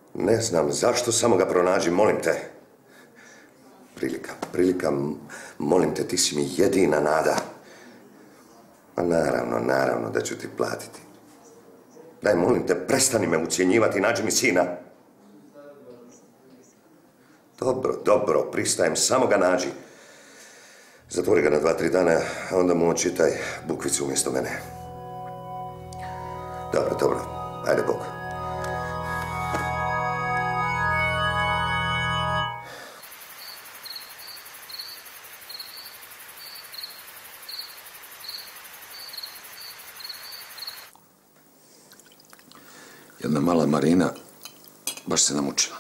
Ne znam zašto, samo ga pronađi, molim te. Prilika, molim te, ti si mi jedina nada. Pa naravno da ću ti platiti. Daj, molim te, prestani me ucjenjivati, nađi mi sina. Dobro, pristajem, samo ga nađi. Zatvori ga na 2-3 dana, a onda mu očitaj bukvicu umjesto mene. Dobro, ajde Bog. Jedna mala Marina baš se namučila.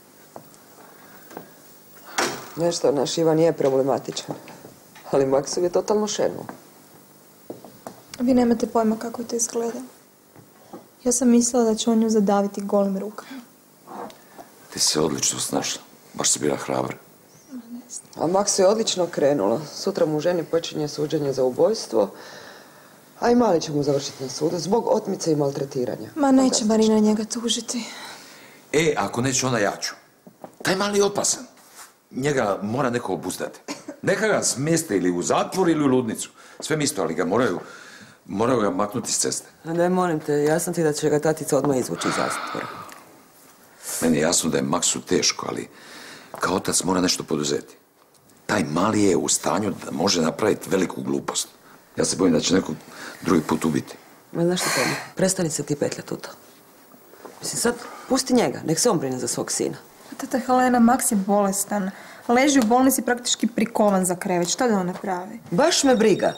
Nešto, naš Ivan je problematičan. Ali Maksov je totalno šerno. Vi nemate pojma kako to izgleda. Ja sam mislila da će on nju zadaviti golim rukama. Ti se odlično snašla. Baš si bila hrabra. A Maksu je odlično krenula. Sutra mu ženi počinje suđenje za ubojstvo, a i mali će mu završiti na sudu zbog otmice i maltretiranja. Ma neće Marina njega tužiti. Ako neće, onda ja ću. Taj mali je opasan. Njega mora neko obuzdati. Neka ga smjeste ili u zatvor ili u ludnicu. Sve mi isto, ali ga moraju ga maknuti s ceste. A daj, molim te, jasno ti da će ga tatica odmah izvući iz zatvora. Meni je jasno da je Maksu teško, ali kao otac mora nešto poduzeti. Taj mali je u stanju da može napraviti veliku glupost. Ja se bojim da će nekog drugi put ubiti. Ma znaš što Tomi, prestani se ti petljati u to. Mislim, sad pusti njega, nek se on brine za svog sina. Tata Helena, Maks je bolestan. Leži u bolnici praktički prikovan za krevet. Šta da on napravi? Baš me briga.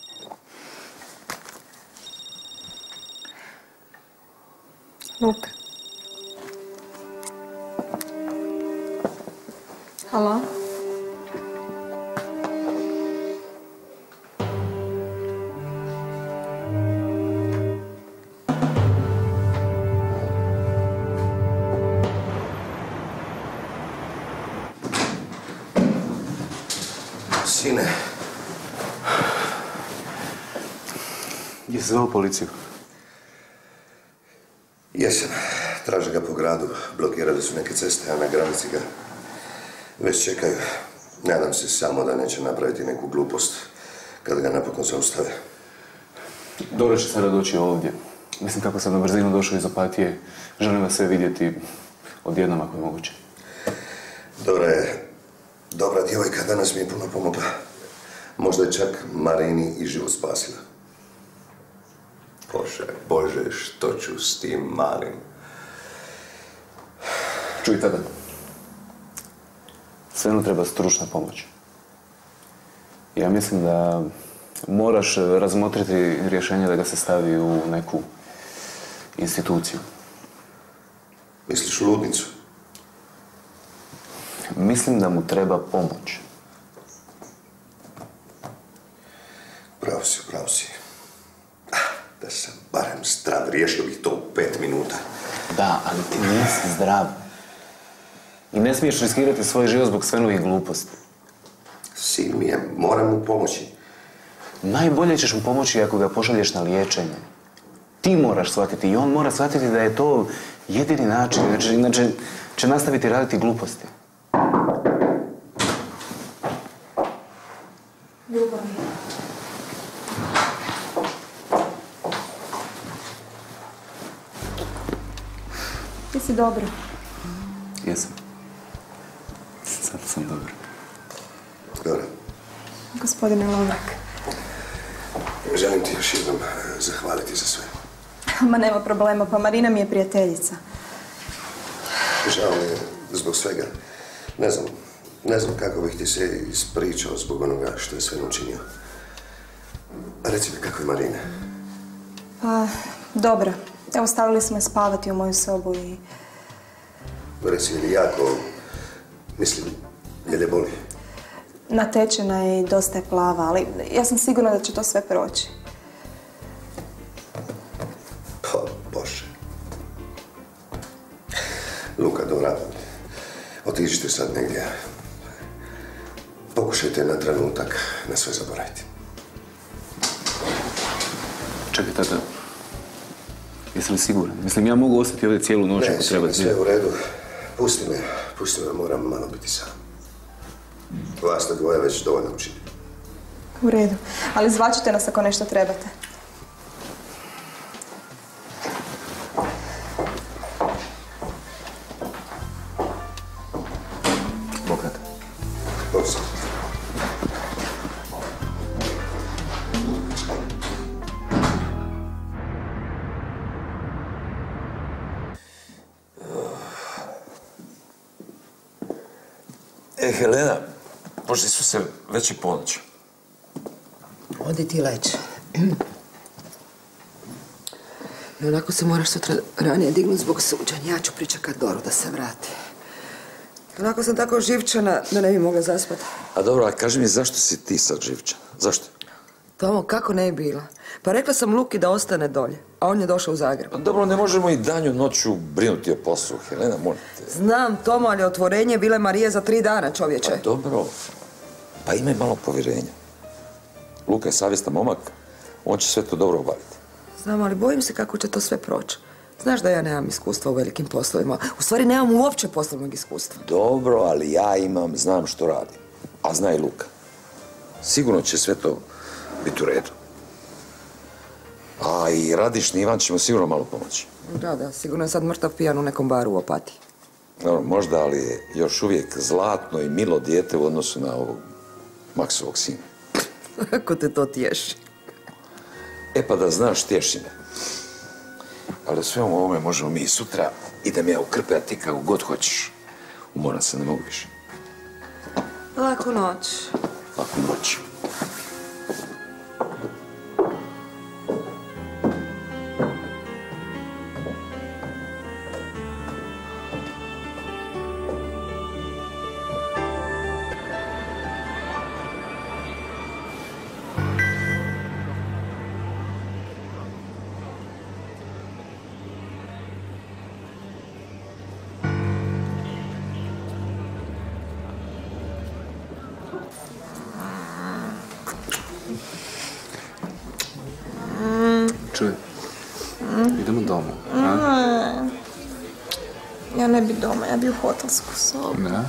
Luka. Halo? Sine. Jesi zvao policiju? Jesam. Traže ga po gradu. Blokirali su neke ceste, a na granici ga već čekaju. Nadam se samo da neće napraviti neku glupost kad ga napokon zaustave. Dobro će sada doći ovdje. Mislim kako sam na brzinu došao iz Opatije. Želim vas sve vidjeti odjednom ako je moguće. Dobra djevojka, danas mi je puno pomogla. Možda je čak Marini i život spasila. Bože, što ću s tim malim? Čuj tada. Svenu treba stručna pomoć. Ja mislim da moraš razmotriti rješenje da ga se stavi u neku instituciju. Misliš u ludnicu? Mislim da mu treba pomoć. Pravo si. Da sam barem zdrav, riješio bih to u 5 minuta. Da, ali ti nisi zdrav. I ne smiješ riskirati svoj život zbog Svenovih gluposti. Sin mi je, moram mu pomoći. Najbolje ćeš mu pomoći ako ga pošalješ na liječenje. Ti moraš shvatiti i on mora shvatiti da je to jedini način, inače će nastaviti raditi gluposti. Ljubav mi. Ti si dobro. Jesam. Sad sam dobro. Dobro. Gospodine Lovrak. Želim ti još jednom zahvaliti za sve. Ma nema problema, pa Marina mi je prijateljica. Žao mi je zbog svega. Ne znam kako bih ti se ispričao zbog onoga što je sve učinio. Reci mi, kako je Marina? Pa, dobro. Evo, stavili smo je spavati u moju sobu i... Reci mi, jako... Mislim, je li boli? Natečena je i dosta je plava, ali ja sam sigurna da će to sve proći. Pa, Bože. Luka, dobra, otiđite sad negdje. Pokušajte na trenutak na sve zaboraviti. Čekaj, tata. Jesi li siguran? Mislim, ja mogu ostati ovdje cijelu noć ako treba. Ne, sve u redu. Pusti me, moram malo biti sam. Vas te dvoje već dovoljno učini. U redu. Ali zvaćete nas ako nešto trebate. Bokrat. Bok se. Helena, pošli su se već i ponoć. Odi ti leći. I onako se moraš sutra ranije dignuti zbog suđenja. Ja ću pričekat Doru da se vrati. Onako sam tako živčana da ne bi mogla zaspati. A dobro, a kaži mi zašto si ti sad živčana? Zašto? Tomo, kako ne bi bila? Pa rekla sam Luki da ostane dolje, a on je došao u Zagreb. Pa dobro, ne možemo i danju noću brinuti o poslu, Helena, molim te. Znam, Tomo, ali otvorenje je bile Marije za 3 dana, čovječe. Pa dobro, pa imaj malo povjerenja. Luka je savjestan momak, on će sve to dobro obaviti. Znam, ali bojim se kako će to sve proći. Znaš da ja nemam iskustva u velikim poslovima. U stvari nemam uopće poslovnog iskustva. Dobro, ali ja imam, znam što radim. A zna i Luka. Sigurno će sve to biti u redu. A i Radišni Ivan će mu sigurno malo pomoći. Da, sigurno je sad mrtav pijan u nekom baru u Opatiji. Dobro, možda, ali je još uvijek zlatno i milo dijete u odnosu na ovog Maksovog sina. Kako te to tješi? E pa da znaš, tješi me. Ali o svemu ovome možemo mi i sutra. Idem ja u krpe, a ti kako god hoćeš. Umoran se, ne mogu više. Laku noć. Laku noć. Čuj, idemo doma, Ja ne bi doma, ja bi u hotelsku sobu. Da?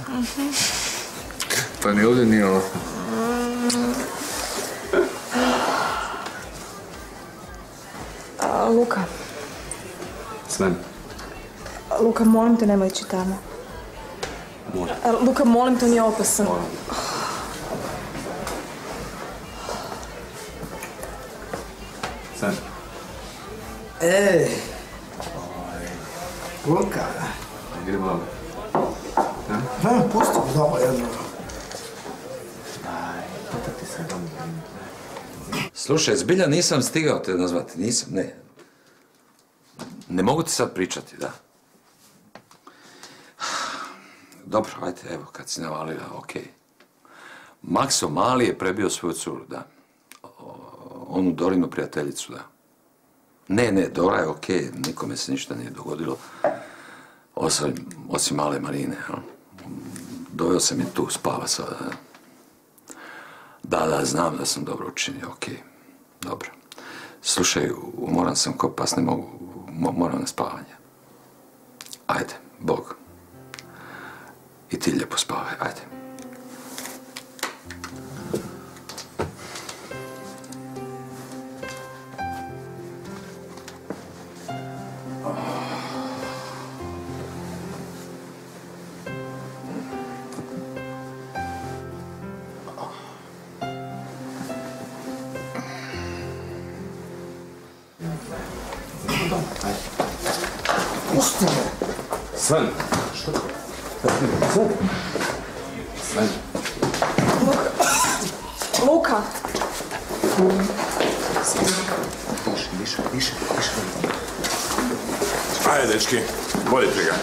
Pa ni ovdje nije ovo. Luka. Sven. Luka, molim te, nemoj ići tamo. Moram. Luka, molim te, on je opasan. Moram. Sven. Ej! Luka. Idemo doma. Ne, pusti me doma jedno. Slušaj, zbilja nisam stigao te nazvati, nisam, ne. Ne mogu ti sad pričati, da. Dobro, ajde, evo, kad si navalila, okej. Makso mali je prebio svoju curu, da. Onu Dorinu prijateljicu, da. Ne, Dora je okej, nikome se ništa nije dogodilo. Osim male Marine, jel? Doveo sam je tu, spava sada. Da, znam da sam dobro učinio, okej. Dobro. Slušaj, umoran sam ko pas, ne mogu, moram na spavanje. Ajde, Bog. I ti lijepo spavaj, ajde. Pusti me. Sven. Što? Sven. Luka! Više. Ajde, dečki, vodite ga.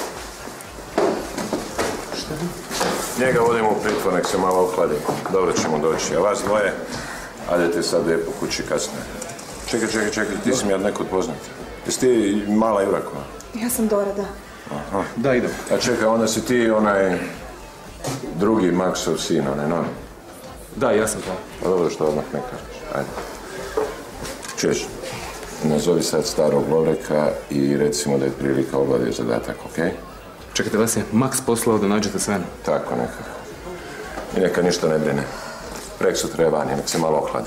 Šta? Njega vodimo u pritvor, nek se malo ohladi. Dobro ćemo doći. A vas dvoje, ajdete sad lijepo kući kasnije. Čekaj, ti si mi od nekud poznat. Jesi ti mala Jurakova? Ja sam Dora, da. Aha. Da, idem. A čekaj, onda si ti onaj drugi Maksov sin, onaj novi. Da, ja sam to. Pa dobro što odmah ne kažeš. Ajde. Čuješ? nazovi sad starog Lovreka i recimo da je prilika obadio zadatak, okej? Čekajte, vas je Maks poslao da nađete Svenu. Tako nekako. I neka ništa ne brine. Prek sutra je vani, nek se malo ohladi.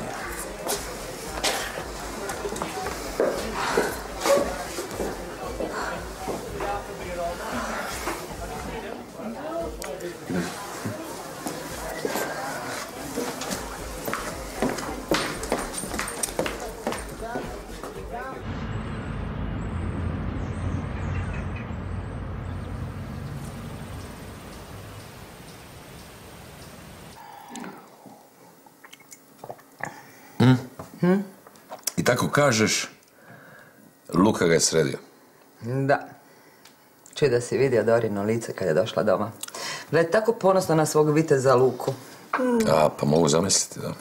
I tako kažeš, Luka ga je sredio. Da. Čuj da si vidio Dorino lice kad je došla doma. Bila je tako ponosna na svog viteza Luku. A, pa mogu zamisliti, da.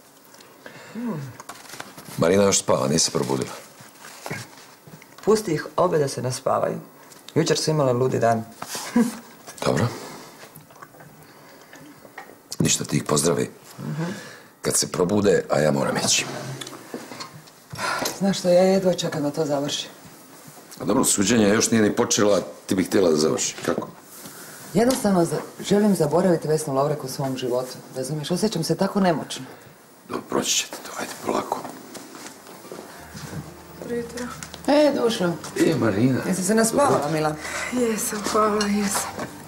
Marina još spava, nije se probudila. Pusti ih obe da se naspavaju. Jučer su imale ludi dan. Dobro. Ništa, ti ih pozdravi. Kad se probude, a ja moram ići. Znaš što, ja jedva čekam da to završi. A dobro, suđenje još nije ni počelo, a ti bih htjela da završi. Kako? Jednostavno želim zaboraviti Vesnu Lovrek u svom životu. Razumiješ, osjećam se tako nemoćno. Dobro, proći ćete to, ajde, polako. Jutro. Dušo. Marina. Jesi se naspavala, Mila? Jesam, hvala, jesam.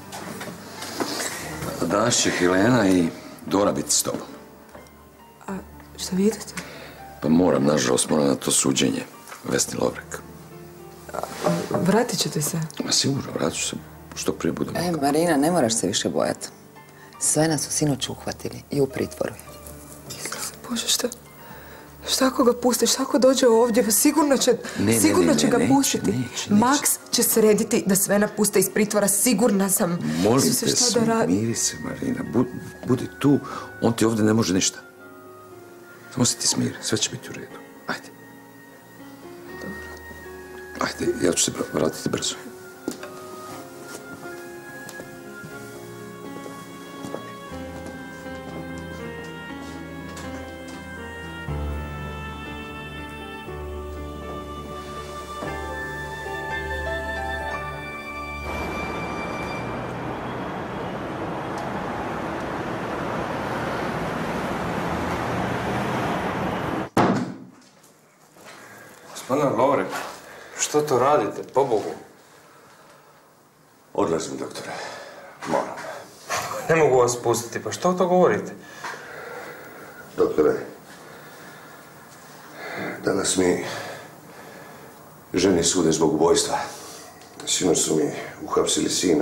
Danas će Helena i Dora biti s tobom. A šta vi idete? Pa nažalost, moram na to suđenje. Vesni Lovrek. Vratit ćete se? Ma sigurno, vratit ću se što prije budem. Marina, ne moraš se više bojati. Sve nas su sinoć uhvatili i u pritvoru. Bože, šta ako ga pustiš, šta ako dođe ovdje, pa sigurno će ga pustiti. Maks će srediti da sve napuste iz pritvora, sigurna sam. Molim te, smiri se, Marina, budi tu, on ti ovdje ne može ništa. Samo se ti smiri, sve će biti u redu. Ajde. Ajde, ja ću se vratiti brzo. Gospodine Lovrek, što to radite, pobogu? Odlazim, doktore. Moram. Ne mogu vas pustiti, pa što to govorite? Doktore, danas mi ženi sude zbog ubojstva. Sinoć su mi uhapsili sina.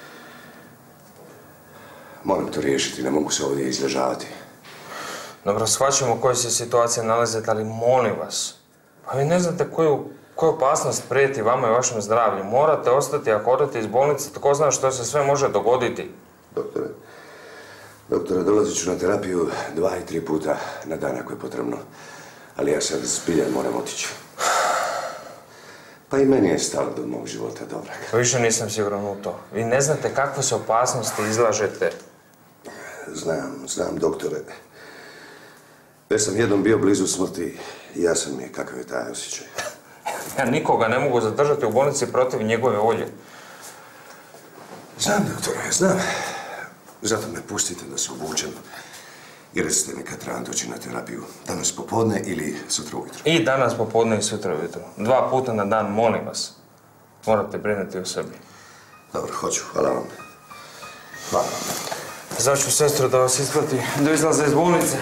Moram to riješiti, ne mogu se ovdje izležavati. Dobro, shvaćamo u kojoj se situaciji nalazite, ali molim vas. Pa vi ne znate koju opasnost prijeti vama i vašem zdravlju. Morate ostati, ako odete iz bolnice, tko zna što se sve može dogoditi. Doktore, dolazit ću na terapiju 2 i 3 puta na dan ako je potrebno. Ali ja sad zbiljan moram otići. Pa i meni je stalo do mog života, dobra. Više nisam siguran u to. Vi ne znate kakve se opasnosti izlažete. Znam, doktore. Već sam jednom bio blizu smrti i ja sam mi kakav je taj osjećaj. Ja nikoga ne mogu zadržati u bolnici protiv njegove volje. Znam, doktore, znam. Zato me pustite da se obučem i recite mi kad trebam doći na terapiju. Danas popodne ili sutra ujutro? I danas popodne i sutra ujutro. 2 puta na dan, molim vas. Morate brinuti o sebi. Dobro, hoću. Hvala vam. Hvala vam. Zvaću sestru da vas isprati do izlaza iz bolnice.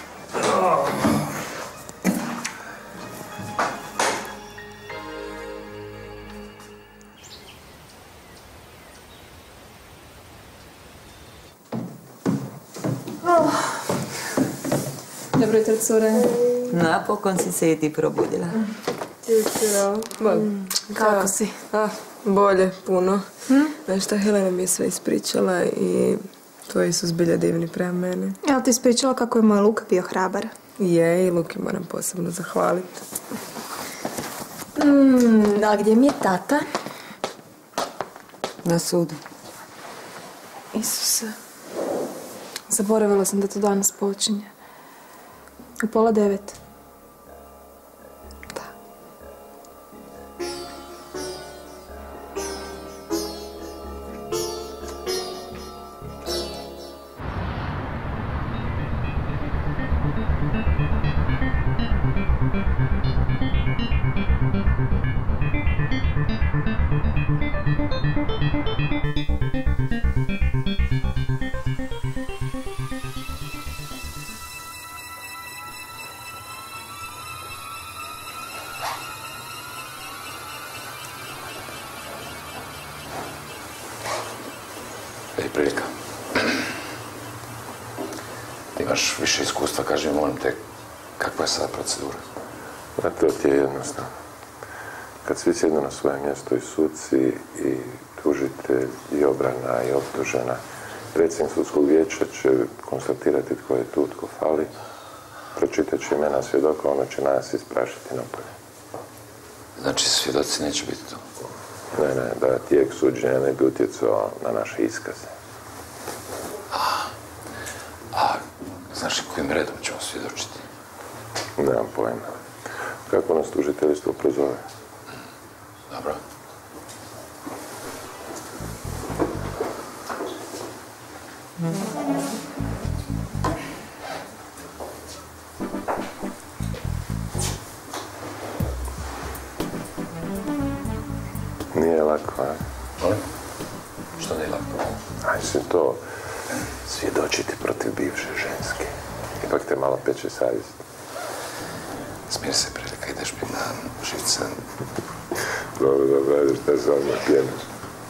Dobro jutro, cure. Napokon si se i ti probudila. Jutro. Kako si? Bolje, puno. Znaš šta, Helena mi je sve ispričala i tvoji su zbilja divni prema mene. Jel ti ispričala kako je moj Luka bio hrabar? Je, i Luki moram posebno zahvaliti. A gdje mi je tata? Na sudu. Isuse. Zaboravila sam da to danas počinje. U 8:30. Da. Ej, Prilika. Ti imaš više iskustva, kaži mi, molim te, kakva je sada procedura? A to ti je jednostavno. Kad svi sjednu na svoje mjesto, i suci, i tužitelj, i obrana, i optužena, predsjednik sudskog vijeća će konstatirati tko je tu, tko fali, pročitat će imena svjedoka, onda će nas isprašiti napolje. Znači, svjedoci neće biti tu? Ne, da tijek suđenja ne bi utjecao na naše iskaze. Znaš kojim redom ćemo svjedočiti? Nemam pojma. Kako nas tužiteljstvo prozove? Dobro. Nije lako, a? Molim? Što nije lako? Aj se to svjedočiti protiv bivše ženske. Ipak te malo peče savjest. Smiri se, Prilika, ideš mi na živce. Dobro, ajde, šta se odmah pjeniš?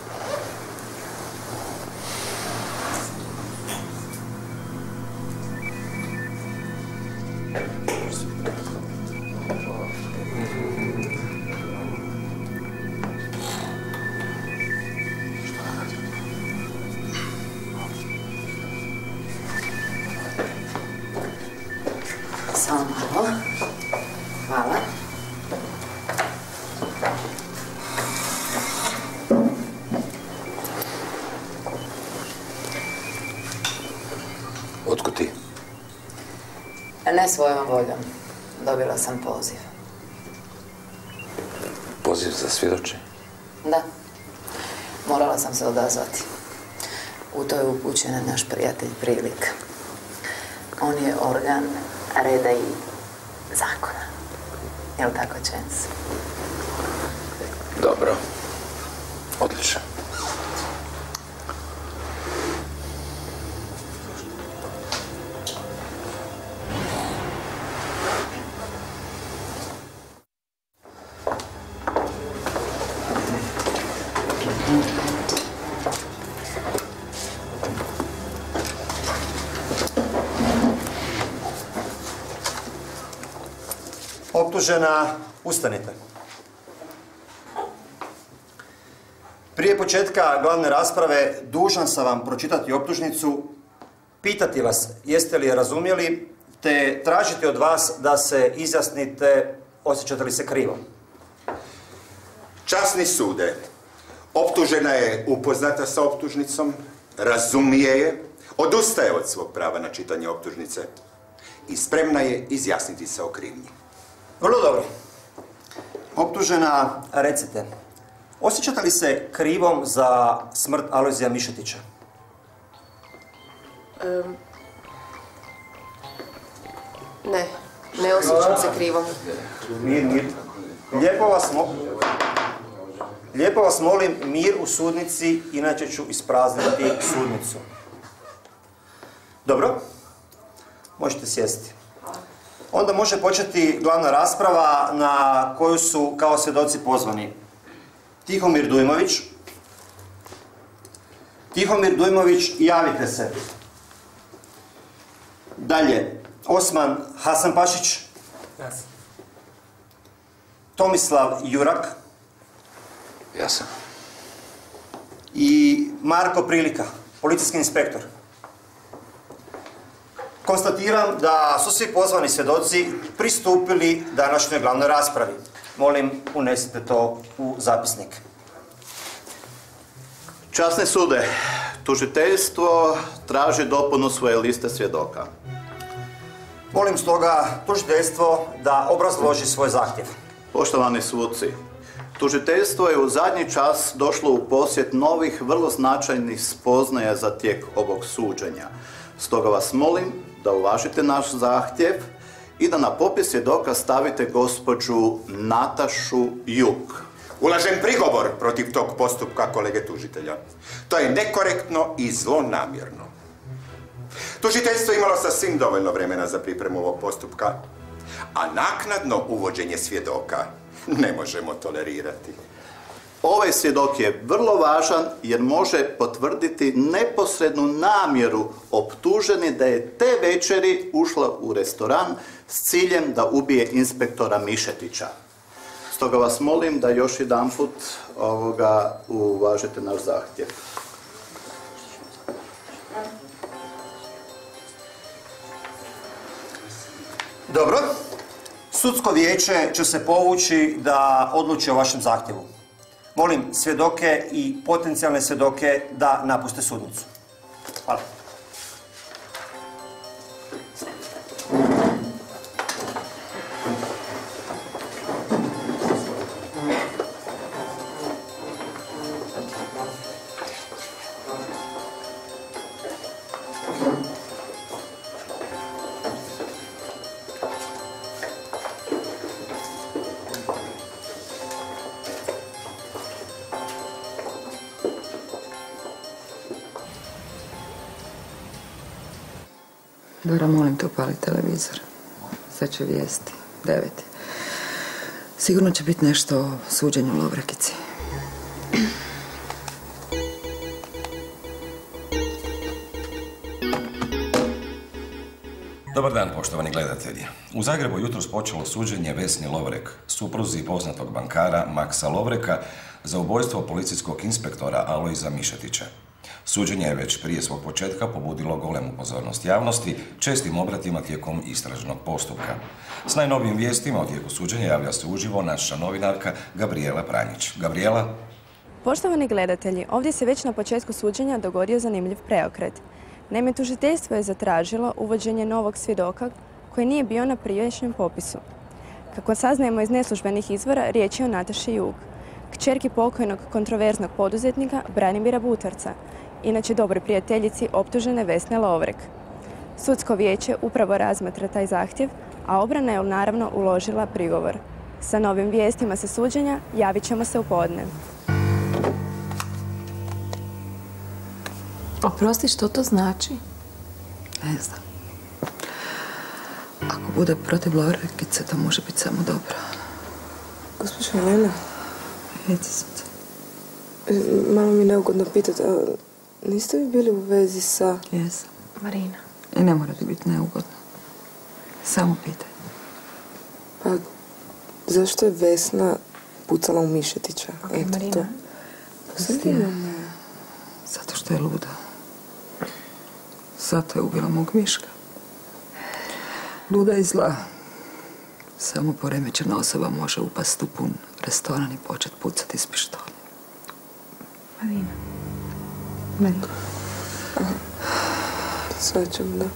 Samo malo. Hvala. Otkud ti? Ne svojom voljom. Dobila sam poziv. Poziv za svjedočenje? Da. Morala sam se odazvati. U to je upućen naš prijatelj Prilika. On je organ reda i zakona. Jel' tako, Čens? Dobro. Odlično. Optužena, ustanite. Prije početka glavne rasprave dužan sam vam pročitati optužnicu, pitati vas jeste li je razumjeli, te tražiti od vas da se izjasnite osjećate li se krivo. Časni sude, optužena je upoznata sa optužnicom, razumije je, odustaje od svog prava na čitanje optužnice i spremna je izjasniti se o krivnji. Vrlo dobro. Optužena, recite, osjećate li se krivom za smrt Alojzija Mišetića? Ne osjećam se krivom. Mir. Lijepo vas molim, mir u sudnici, inače ću isprazniti sudnicu. Dobro, možete sjesti. Onda može početi glavna rasprava na koju su kao svjedoci pozvani Tihomir Dujmović. Tihomir Dujmović, javite se. Dalje, Osman Hasanpašić. Tomislav Jurak. Ja sam. I Marko Prilika, policijski inspektor. Konstatiram da su svi pozvani svjedoci pristupili današnjoj glavnoj raspravi. Molim, unesite to u zapisnik. Časni sude, tužiteljstvo traži dopunu svoje liste svjedoka. Molim stoga tužiteljstvo da obrazloži svoj zahtjev. Poštovani suci, tužiteljstvo je u zadnji čas došlo u posjet novih, vrlo značajnih spoznaja za tijek ovog suđenja. Stoga vas molim da uvažite naš zahtjev i da na popis svjedoka stavite gospođu Natašu Juk. Ulažem prigovor protiv tog postupka kolege tužitelja. To je nekorektno i zlonamjerno. Tužiteljstvo imalo sasvim dovoljno vremena za pripremu ovog postupka, a naknadno uvođenje svjedoka ne možemo tolerirati. Ovaj svjedok je vrlo važan jer može potvrditi neposrednu namjeru optuženi da je te večeri ušla u restoran s ciljem da ubije inspektora Mišetića. Stoga vas molim da još jedanput uvažite naš zahtjev. Dobro. Sudsko vijeće će se povući da odluči o vašem zahtjevu. Molim svjedoke i potencijalne svjedoke da napuste sudnicu. Hvala. Dora, molim te, upali televizor. Sad će vijesti. 9. Sigurno će biti nešto o suđenju Lovrekici. Dobar dan, poštovani gledatelji. U Zagrebu jutros počelo suđenje Vesni Lovrek, supruzi poznatog bankara Maksa Lovreka, za ubojstvo policijskog inspektora Alojza Mišetića. Suđenje je već prije svog početka pobudilo golemu pozornost javnosti čestim obratima tijekom istražnog postupka. S najnovijim vijestima o tijeku suđenja javlja se uživo naša novinarka Gabrijela Pranjić. Gabrijela? Poštovani gledatelji, ovdje se već na početku suđenja dogodio zanimljiv preokret. Naime, tužiteljstvo je zatražilo uvođenje novog svjedoka koji nije bio na prijašnjem popisu. Kako saznajemo iz neslužbenih izvora, riječ je o Nataši Jug, kćerki pokojnog kontroverznog poduzetnika Branimira Butarca, inače dobroj prijateljici optužene Vesne Lovrek. Sudsko vijeće upravo razmatra taj zahtjev, a obrana je naravno uložila prigovor. Sa novim vijestima sa suđenja javit ćemo se u podne. Oprosti, što to znači? Ne znam. Ako bude protiv Lovrekice, to može biti samo dobro. Gospođa Helena. Reci sunce. Malo mi neugodno pitati, a niste vi bili u vezi sa... Jesam. Marina. I ne mora ti biti neugodno. Samo pitaj. Pa, zašto je Vesna pucala u Mišetića? Okej, Marina. Zato što je luda. Zato je ubila mog Miška. Luda i zla. Samo poremećena osoba može upast u pun restoran i početi pucati iz pištolja. Marina. Marina. Svačam, da.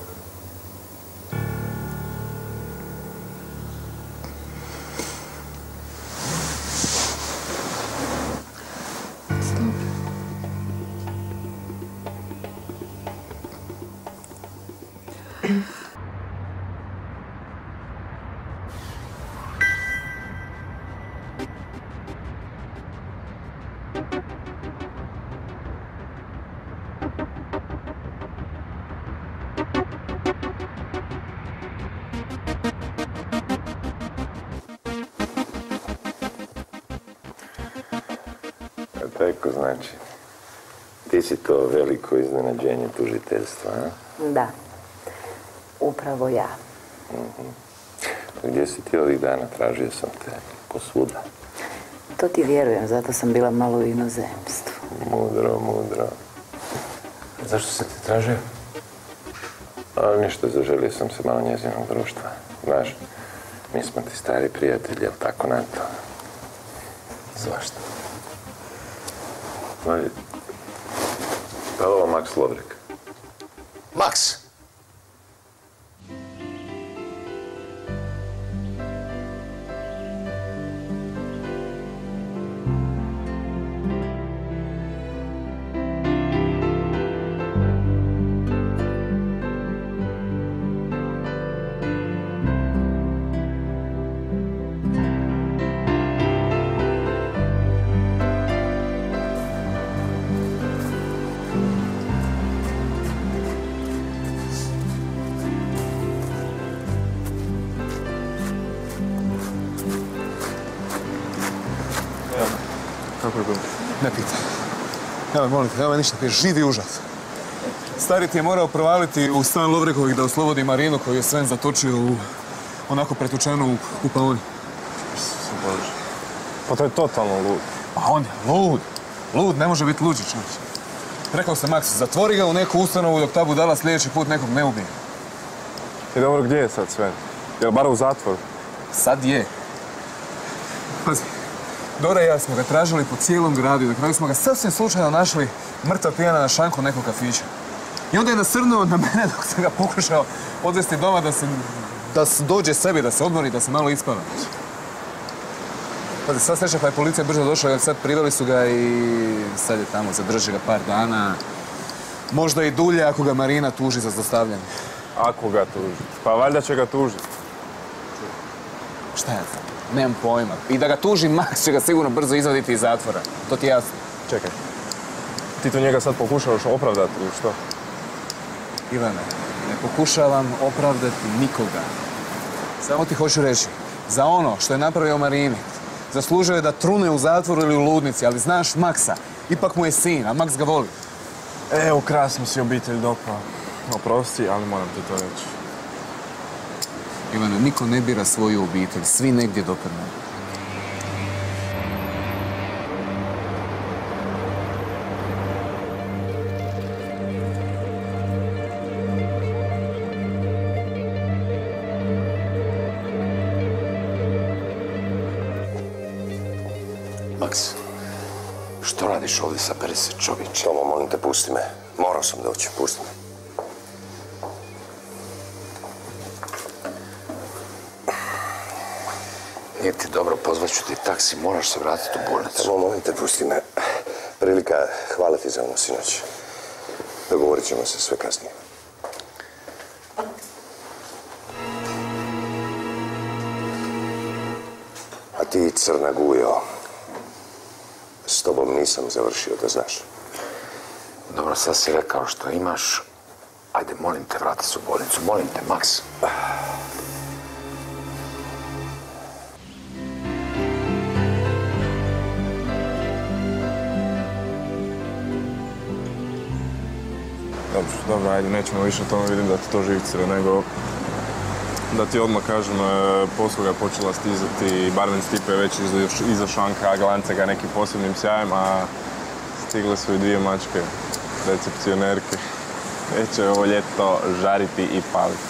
Tako znači, ti si to veliko iznenađenje tužiteljstva, a? Da, upravo ja. Gdje si ti ovih dana? Tražio sam te posvuda. To ti vjerujem, zato sam bila malo u inozemstvu. Mudro, mudro. Zašto se ti tražio? A ništa, zaželio sam se malo njezinog društva. Znaš, mi smo ti stari prijatelji, jel tako na to? Zašto? Pa je ovo Maks Lovrek. Maks! Ne pitaj. Evo, molim te, evo ništa piješ, živi užas. Stari ti je morao provaliti u stan Lovrekovih da oslobodi Marinu koju je Sven zatočio u onako pretučenu u kupaoni. Bože. Pa to je totalno lud. Pa on je lud. Lud ne može biti luđi, čovječ. Rekao sam Maks, zatvori ga u neku ustanovu dok ta budala sljedeći put nekog ne ubije. I dobro, gdje je sad Sven? Je li bar u zatvoru? Sad je. Pazi, Dora i ja smo ga tražili po cijelom gradu i na kraju smo ga sasvim slučajno našli mrtva pijana na šanku nekog kafića. I onda je nasrnuo na mene dok sam ga pokušao odvesti doma da se dođe sebi, da se odmori, da se malo ispava. Pazi, sva sreća pa je policija brzo došla jer sad priveli su ga i sad je tamo, zadrži ga par dana. Možda i dulje ako ga Marina tuži za zlostavljanje. Ako ga tuži? Pa valjda će ga tužiti. Šta ja znam? Nemam pojma. I da ga tuži Maks će ga sigurno brzo izvaditi iz zatvora. To ti jasno. Čekaj. Ti to njega sad pokušavaš opravdati ili što? Ivane, ne pokušavam opravdati nikoga. Samo ti hoću reći, za ono što je napravio Marini, zaslužio je da trune u zatvoru ili u ludnici, ali znaš Maksa, ipak mu je sin, a Maks ga voli. Evo, krasno si obitelj dopao. Oprosti, ali moram ti to reći. Ivane, niko ne bira svoju obitelj, svi negdje dopadne. Maks, što radiš ovdje? Saberi se, čovječe. Tomo, molim te, pusti me. Morao sam doći, pusti me. Nije ti dobro, pozvaću ti taksi, moraš se vratiti u bolnicu. Tomo, molim te, pusti me. Prilika, hvala ti za ono sinoć. Dogovorit ćemo se sve kasnije. A ti, crna gujo, s tobom nisam završio, da znaš. Dobro, sad si rekao što imaš. Ajde, molim te, vrati se u bolnicu. Molim te, Maks. Dobro, ajde, nećemo više o tome, vidim da ti to živcira, nego da ti odmah kažem, posluga je počela stizati, barmen Stipe je već iza šanka, a glance ga nekim posebnim sjajem, a stigle su i dvije mačke, recepcionerke. Već će ovo ljeto žariti i paliti.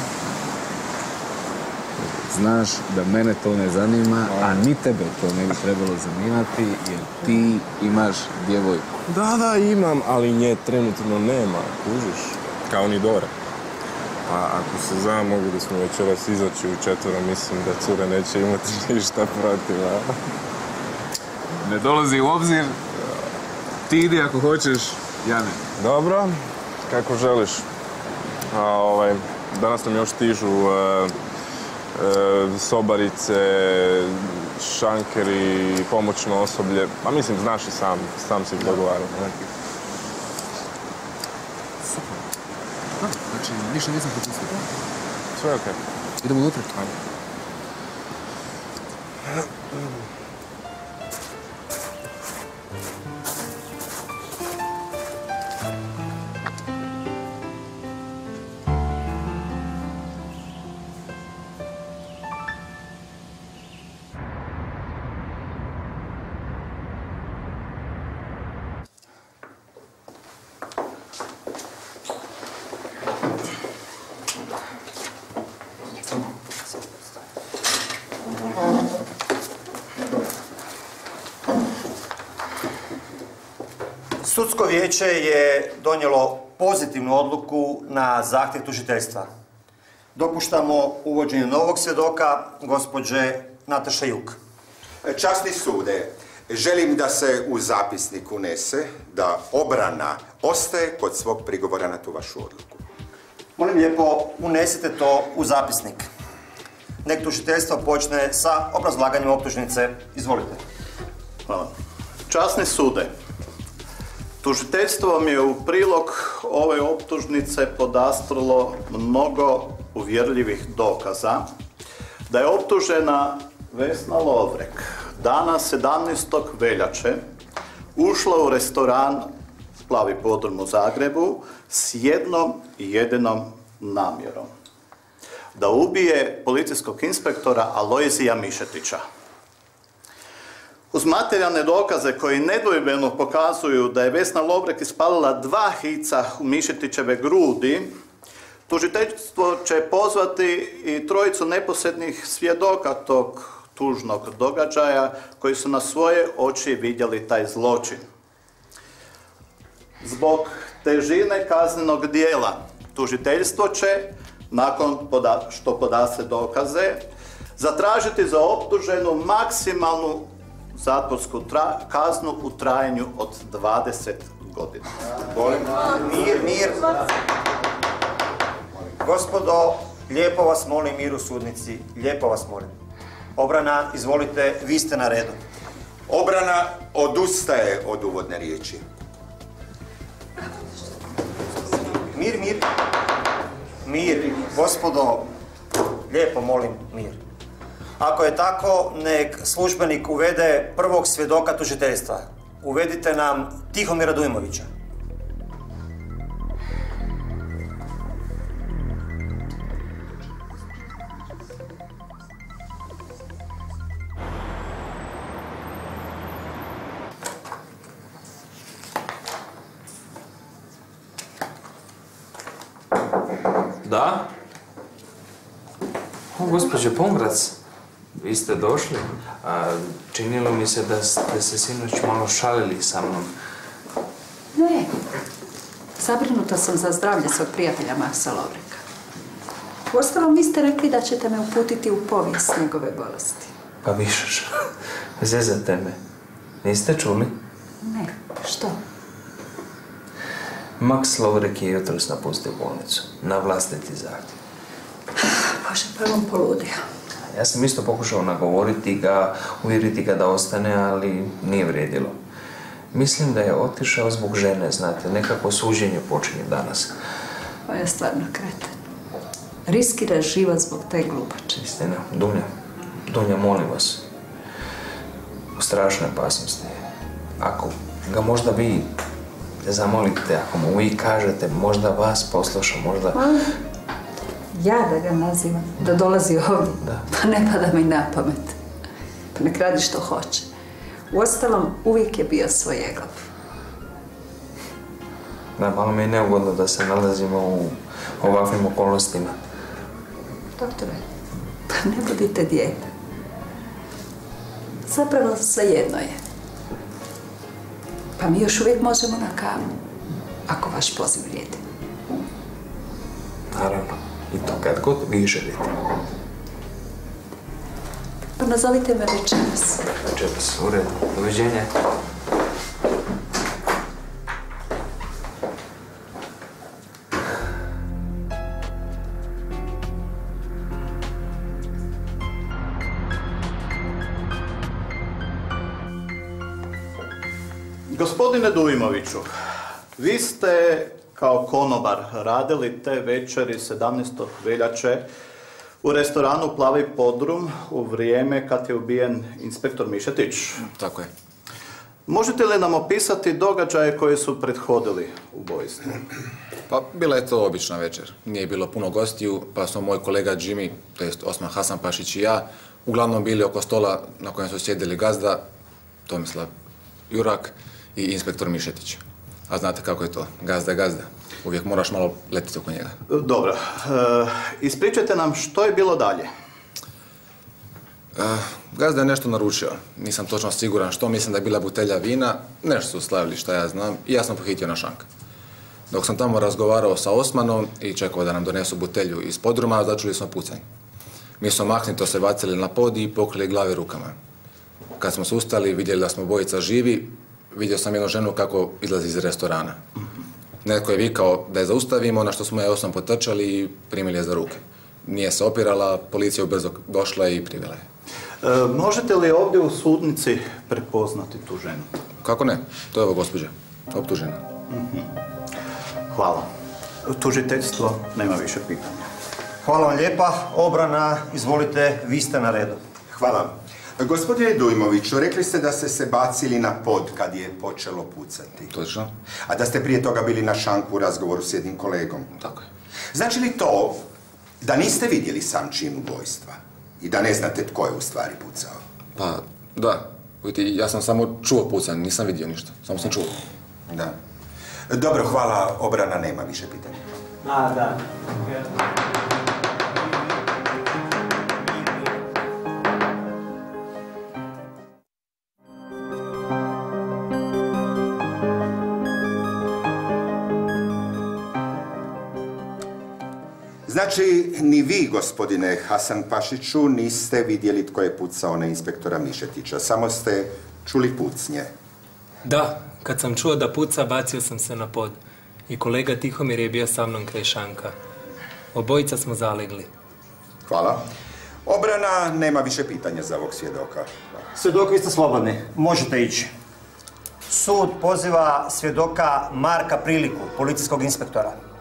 Znaš da mene to ne zanima, a ni tebe to ne bi trebalo zanimati, jer ti imaš djevojku. Da, imam, ali nje trenutno nema, kužiš, kao ni Dora. Pa ako se zna, mogu da smo večeras izaći u četvoro, mislim da cure neće imati ništa protiv, a? Ne dolazi u obzir, ti idi ako hoćeš, ja ne. Dobro, kako želiš. Danas nam još stižu sobarice, šankeri, pomoćno osoblje. Pa mislim, znaš i sam si ih dogovarao. Super. Znači, ništa nisam propustio. Sve je okej. Idemo unutra. Ajde. Sudsko vijeće je donijelo pozitivnu odluku na zahtjev tužiteljstva. Dopuštamo uvođenje novog svjedoka, gospođe Nataše Juk. Časni sude, želim da se u zapisnik unese da obrana ostaje kod svog prigovora na tu vašu odluku. Molim lijepo, unesite to u zapisnik. Nek tužiteljstvo počne sa obrazlaganjem optužnice. Izvolite. Hvala. Časni sude, tužiteljstvo vam je u prilog ove optužnice podastrlo mnogo uvjerljivih dokaza da je optužena Vesna Lovrek dana 17. veljače ušla u restoran Plavi podrum u Zagrebu s jednom i jedinom namjerom. Da ubije policijskog inspektora Alojzija Mišetića. Uz materijalne dokaze koji nedvojbeno pokazuju da je Vesna Lovrek ispalila 2 hica u Mišetićeve grudi, tužiteljstvo će pozvati i 3 neposrednih svjedoka tog tužnog događaja koji su na svoje oči vidjeli taj zločin. Zbog težine kaznenog dijela tužiteljstvo će, nakon što podase dokaze, zatražiti za optuženu maksimalnu zatvorsku kaznu u trajanju od 20 godina. Mir. Gospodo, lijepo vas molim, mir u sudnici, lijepo vas molim. Obrana, izvolite, vi ste na redu. Obrana odustaje od uvodne riječi. Mir, gospodo, lijepo molim, mir. Ako je tako, nek službenik uvede prvog svjedoka tužiteljstva. Uvedite nam Tihomira Dujmovića. Da? O, gospođo Pomrac, vi ste došli. Činilo mi se da ste se sinoć malo šalili sa mnom. Ne, zabrinuta sam za zdravlje svog prijatelja Maksa Lovreka. Uostalom, vi ste rekli da ćete me uputiti u povijest njegove bolesti. Pa višeš, zezate me. Niste čuli? Ne, što? Maks Lovrek je jutros napustio bolnicu, na vlastiti zahtjev. Bože, pa je on poludio. Ja sam isto pokušao nagovoriti ga, uvjeriti ga da ostane, ali nije vrijedilo. Mislim da je otišao zbog žene, znate, nekako suđenje počinje danas. On je stvarno kreten. Riskira život zbog te glupače. Istina, Dunja, molim vas. U strašnoj opasnosti. Ako ga možda vi zamolite, ako mu vi kažete, možda vas posluša, možda... Ja da ga nazivam, da dolazi ovdje, pa ne pada mi na pamet. Pa nek radi što hoće. Uostalom, uvijek je bio svojeglav. Da, malo mi je neugodno da se nalazimo u ovakvim okolnostima. Doktore, pa ne budite dijete. Zapravo svejedno je. Pa mi još uvijek možemo na kavu, ako vaš poziv vrijedi. Naravno. I to kad god vi želite. Pa nazovite me večeras. Večeras, u redu. Doviđenja. Gospodine Dujmoviću, vi ste kao konobar radili te večeri 17. veljače u restoranu Plavi podrum u vrijeme kad je ubijen inspektor Mišetić. Tako je. Možete li nam opisati događaje koji su prethodili ubojstvu? Pa bila je to obična večer. Nije bilo puno gostiju, pa smo moj kolega Jimmy, to jest Osman Hasanpašić i ja, uglavnom bili oko stola na kojem su sjedili gazda, Tomislav Jurak i inspektor Mišetić. A znate kako je to, gazda je gazda. Uvijek moraš malo letiti oko njega. Dobro. Ispričajte nam što je bilo dalje. Gazda je nešto naručio. Nisam točno siguran što, mislim da je bila butelja vina. Nešto su slavili šta ja znam i ja sam pohitio na šank. Dok sam tamo razgovarao sa Osmanom i čekao da nam donesu butelju iz podruma, začuli smo pucanj. Mi smo mahnito se bacili na pod i pokrili glave rukama. Kad smo se ustali, vidjeli da smo bojica živi, vidio sam jednu ženu kako izlazi iz restorana. Netko je vikao da je zaustavimo, na što smo je osam potrčali i primili je za ruke. Nije se opirala, policija ubrzo došla i privela je. Možete li ovdje u sudnici prepoznati tu ženu? Kako ne? To je ovo gospođa, optužena. Hvala. Tužiteljstvo nema više pitanja. Hvala vam lijepa. Obrana, izvolite, vi ste na redu. Hvala. Gospodine Dujmoviću, rekli ste da ste se bacili na pod kad je počelo pucati. Točno. A da ste prije toga bili na šanku u razgovoru s jednim kolegom. Tako je. Znači li to da niste vidjeli sam čin ubojstva i da ne znate tko je u stvari pucao? Pa, da. Ja sam samo čuo pucanje, nisam vidio ništa. Samo sam čuo. Da. Dobro, hvala. Obrana nema više pitanja. Da. Znači, ni vi, gospodine Hasanpašiću, niste vidjeli tko je pucao na inspektora Mišetića, samo ste čuli pucnje. Da, kad sam čuo da puca, bacio sam se na pod. I kolega Tihomir je bio sa mnom kraj šanka. Obojica smo zalegli. Hvala. Obrana nema više pitanja za ovog svjedoka. Svjedok, vi ste slobodni. Možete ići. Sud poziva svjedoka Marka Priliku, policijskog inspektora.